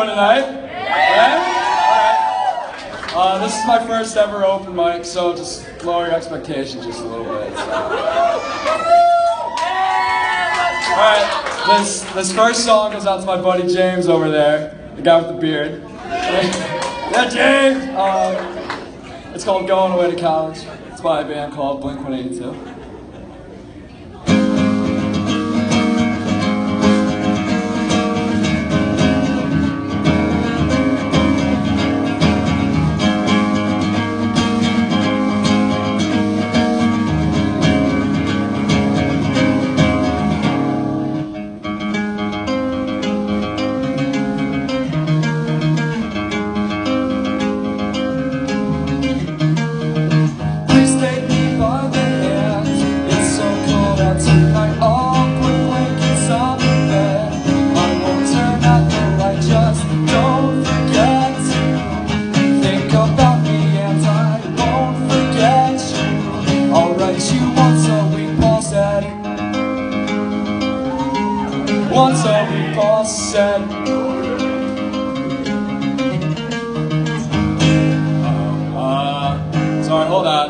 doing tonight? Yeah? Alright. This is my first ever open mic, so just lower your expectations just a little bit. So. Alright, this first song goes out to my buddy James over there, the guy with the beard. Yeah, James! It's called Going Away to College. It's by a band called Blink-182. Once a week, boss said. Sorry, hold on.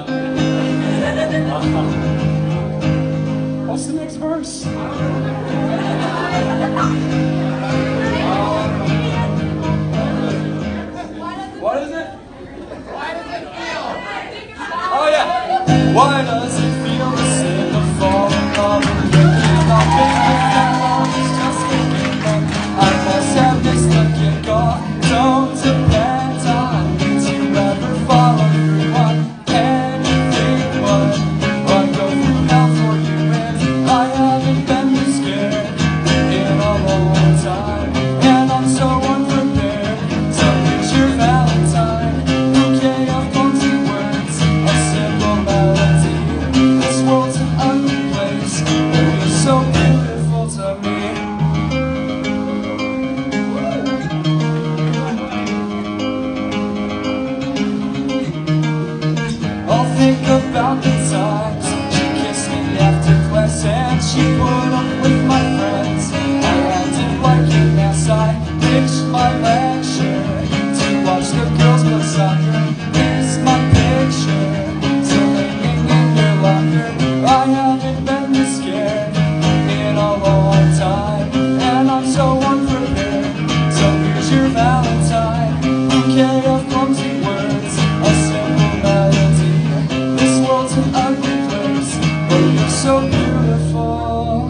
What's the next verse? What is it? Oh yeah. Why does it feel the same to fall in love and breaking up in the don't depend on to ever follow through on anything but go through hell for you, and I haven't been this scared in a long time, and I'm so unprepared to reach your Valentine. Bouquet of clumsy words, a simple melody. This world's an ugly place, but you're so beautiful to me. Think about the times she kissed me after class and she put up with my friends. I acted like an ass, I ditched my lecture to watch the girls play soccer. Here's my picture, still hanging in your locker. I haven't been this scared in a long time, and I'm so unprepared. So here's your Valentine, bouquet of clumsy words, a simple melody. This world's an ugly place, but you're so beautiful.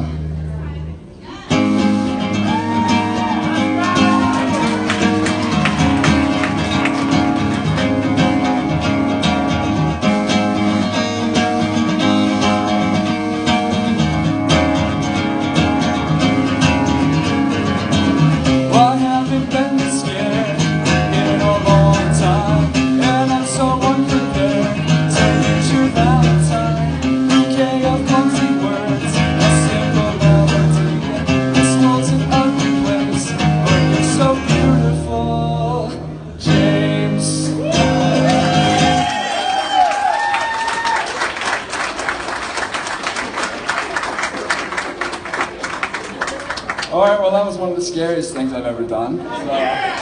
Well, I haven't been this scared in a long time, and I'm so unprepared. Valentine, bouquet of clumsy words, a simple melody. This world's an ugly place, but you're so beautiful, James. Alright, well that was one of the scariest things I've ever done. So.